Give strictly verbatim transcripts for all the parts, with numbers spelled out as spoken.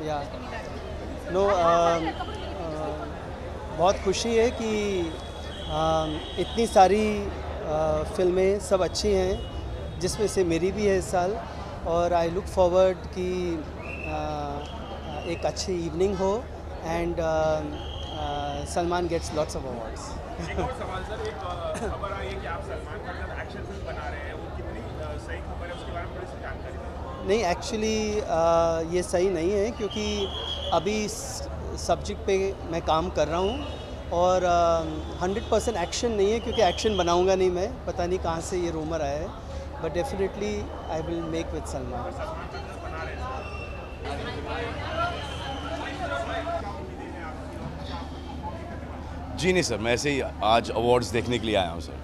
या नो बहुत खुशी है कि uh, इतनी सारी uh, फिल्में सब अच्छी हैं, जिसमें से मेरी भी है इस साल, और आई लुक फॉरवर्ड कि uh, एक अच्छी इवनिंग हो and Salman gets lots of awards. एक और सवाल सर, एक खबर आई है कि आप सलमान खान के साथ एक्शन फिल्म बना रहे हैं, वो कितनी सही खबर है, उसके बारे में थोड़ी सी जानकारी दें। नहीं, एक्चुअली ये सही नहीं है, क्योंकि अभी सब्जेक्ट पे मैं काम कर रहा हूँ और हंड्रेड परसेंट एक्शन नहीं है, क्योंकि एक्शन बनाऊंगा नहीं मैं, पता नहीं कहाँ से ये रूमर आया है, but definitely I will make with Salman. जी नहीं सर, मैं ऐसे ही आज अवार्ड्स देखने के लिए आया हूँ सर।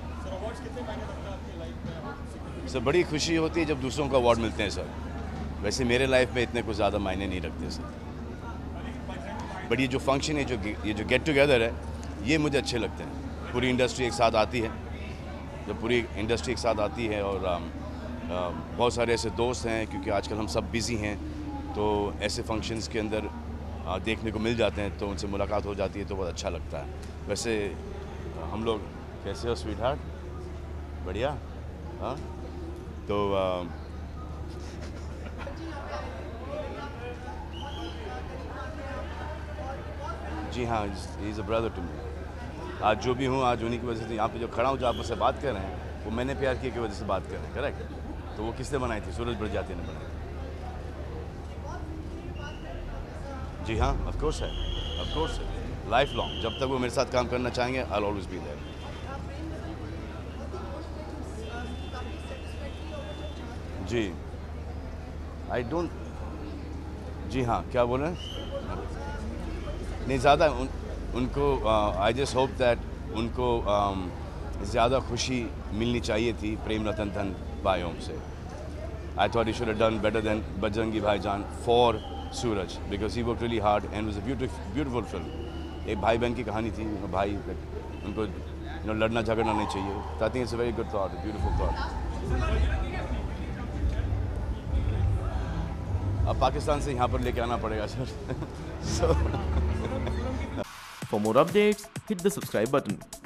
सर बड़ी खुशी होती है जब दूसरों को अवार्ड मिलते हैं सर। वैसे मेरे लाइफ में इतने कुछ ज़्यादा मायने नहीं रखते सर, बट ये जो फंक्शन है, जो ये जो गेट टुगेदर है, ये मुझे अच्छे लगते हैं। पूरी इंडस्ट्री एक साथ आती है, जब पूरी इंडस्ट्री एक साथ आती है और आ, आ, बहुत सारे ऐसे दोस्त हैं, क्योंकि आजकल हम सब बिज़ी हैं, तो ऐसे फंक्शंस के अंदर आ, देखने को मिल जाते हैं, तो उनसे मुलाकात हो जाती है, तो बहुत अच्छा लगता है। वैसे हम लोग कैसे हो स्वीट हार्ट? बढ़िया। हाँ, तो आ, जी हाँ, he is a brother to me. आज जो भी हूँ, आज उन्हीं की वजह से यहाँ पे जो खड़ा हूँ, जो आप मुझसे बात कर रहे हैं, वो मैंने प्यार किया की वजह से बात कर रहे हैं, करेक्ट? तो वो किसने बनाई थी? सूरज बरजात्या ने बनाई। जी हाँ, ऑफ कोर्स है, ऑफ कोर्स है, लाइफ लॉन्ग, जब तक वो मेरे साथ काम करना चाहेंगे, I will always be there. जी, आई डोंट, जी हाँ, क्या बोल रहे हैं? नहीं ज़्यादा उन, उनको आई जस्ट होप दैट उनको um, ज़्यादा खुशी मिलनी चाहिए थी प्रेम रतन धन भाइयों से। I thought he should have done better than Bajrangi Bhaijaan for Sooraj, because he worked really hard and was a beautiful beautiful film. एक भाई बहन की कहानी थी, भाई उनको यू नो लड़ना झगड़ना नहीं चाहिए। तो I think it's a very good thought, beautiful thought. अब पाकिस्तान से यहाँ पर लेके आना पड़ेगा sir. so, For more updates, hit the subscribe button.